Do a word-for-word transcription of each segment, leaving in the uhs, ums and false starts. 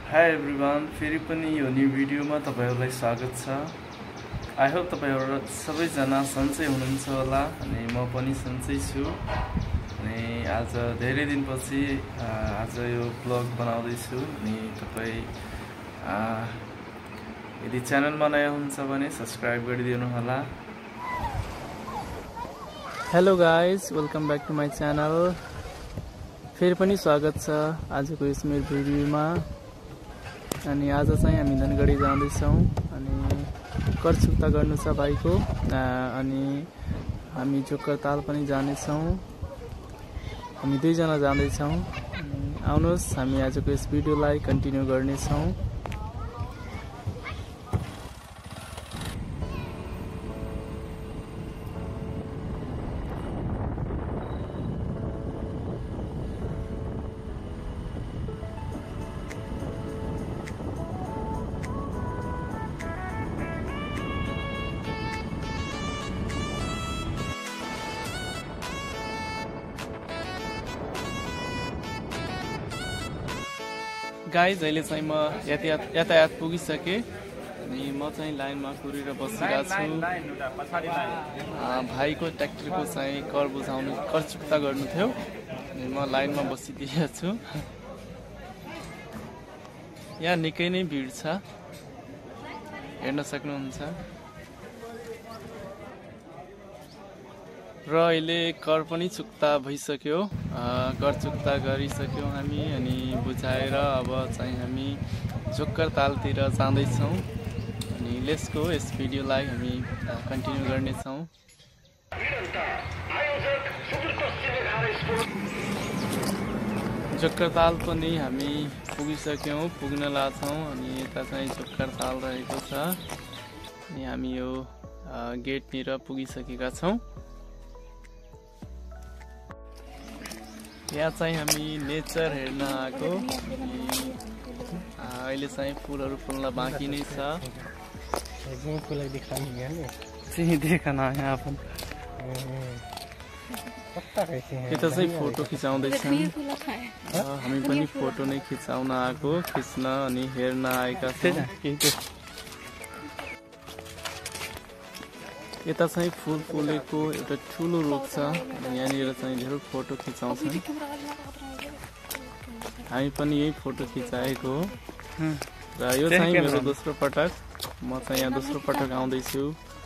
High everyone, फेरि पनि यो न्यू भिडियोमा तपाईहरुलाई स्वागत छ। आई होप तपाईहरु सबैजना सन्चै हुनुहुन्छ होला अनि म पनि सन्चै छु। अनि आज धेरै दिनपछि आज यो ब्लग बनाउँदै छु अनि तपाई यदि च्यानलमा नयाँ हुनुहुन्छ भने सब्स्क्राइब गरिदिनु होला। Hello guys, welcome back to my channel. फेरि पनि स्वागत छ आजको यस मेरो भिडियोमा। अनि आज चाहिँ हामी धनगढी जाँदैछौँ अनि कर चुक्ता गर्नु छ भाइको। अनि हामी जोकर ताल पनि जानेछौँ। हामी दुईजना जाँदैछौँ। आउनुहोस् हामी आजको यस भिडियोलाई कन्टिन्यू गर्नेछौँ। गाइज, अहिले चाहिँ म यातायात यातायात पुगिसकेँ अनि म चाहिँ लाइनमा कुरेर बसिरहेको छु। भाइको ट्र्याक्टरको चाहिँ कर बुझाउनु कर चुक्ता गर्नु थियो अनि म लाइनमा बसिदिएको छु। यहाँ निकै नै भिड छ, हेर्न सक्नुहुन्छ। र अहिले कर पनि चुक्ता भइसक्यो, कर चुक्ता गरिसक्यौँ हामी अनि बुझाएर अब चाहिँ हामी जोकर तालतिर जाँदैछौँ। अनि लेट्स गो, यस भिडियोलाई हामी कन्टिन्यू गर्नेछौँ। जोकर ताल पनि हामी पुगिसक्यौँ, पुग्न लाग्छौँ अनि यता चाहिँ जोकर ताल रहेको छ अनि हामी यो गेटनिर पुगिसकेका छौँ। यहाँ चाहिँ हामी नेचर हेर्न आएको। अहिले चाहिँ फुलहरू फुल्न बाँकी नै छ। यता चाहिँ फोटो खिचाउँदैछन्, हामी पनि फोटो नै खिचाउन आएको, खिच्न अनि हेर्न आएका छौँ। यता चाहिँ फुल फुलेको एउटा ठुलो रुख छ अनि यहाँनिर चाहिँ धेरै फोटो खिचाउँछन्। हामी पनि यही फोटो खिचाएको हो र यो चाहिँ मेरो दोस्रो पटक, म चाहिँ यहाँ दोस्रो पटक आउँदैछु।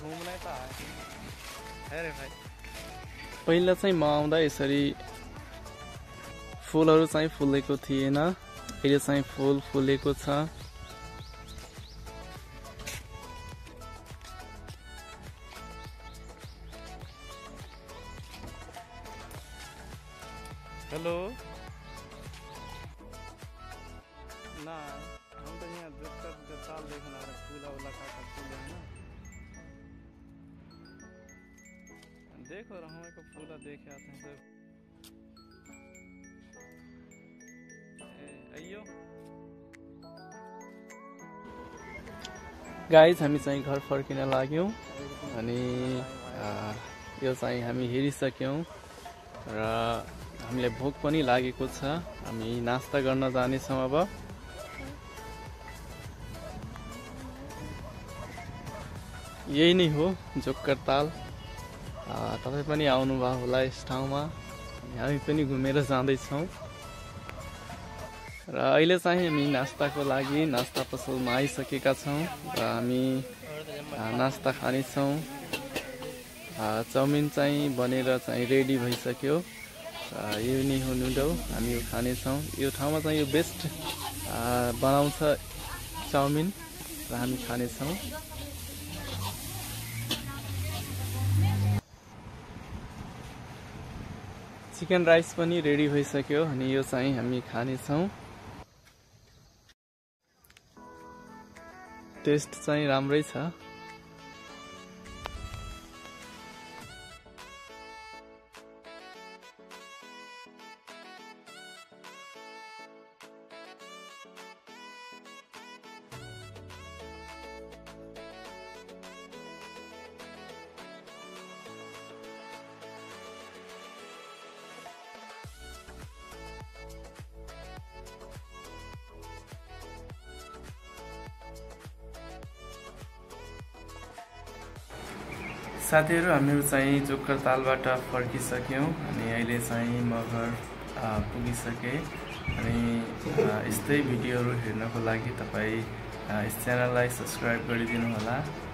पहिला चाहिँ म आउँदा यसरी फुलहरू चाहिँ फुलेको थिएन, अहिले चाहिँ फुल फुलेको छ। हेलो ना, हम तो यहाँ जोकर जो ताल देखना है, फूला उला का फूल है ना, देखो हमें को फूला देखे आते हैं सब। अयो गाइज, हामी चाहिँ घर फर्किन लाग्यौँ अनि यो चाहिँ हामी हेरिसक्यौँ र हामीलाई भोक पनि लागेको छ। हामी नास्ता गर्न जानेछौँ अब। यही नै हो जोकर ताल। तपाईँ पनि आउनुभयो होला यस ठाउँमा, हामी पनि घुमेर जाँदैछौँ। र अहिले चाहिँ हामी नास्ताको लागि नास्ता पसलमा आइसकेका छौँ र हामी नास्ता खानेछौँ। चाउमिन चाहिँ बनेर चाहिँ रेडी भइसक्यो। यो नै हो नुडल, हामी यो खानेछौँ। यो ठाउँमा चाहिँ यो बेस्ट बनाउँछ चाउमिन र हामी खानेछौँ। चिकन राइस पनि रेडी भइसक्यो अनि यो चाहिँ हामी खानेछौँ। टेस्ट चाहिँ राम्रै छ। साथीहरु हामीहरु चाहिँ जोकर तालबाट फर्किसक्यौं अनि अहिले चाहिँ म घर पुगिसके अनि यस्तै भिडियोहरु हेर्नको लागि तपाई यस च्यानललाई सब्स्क्राइब गरिदिनु होला।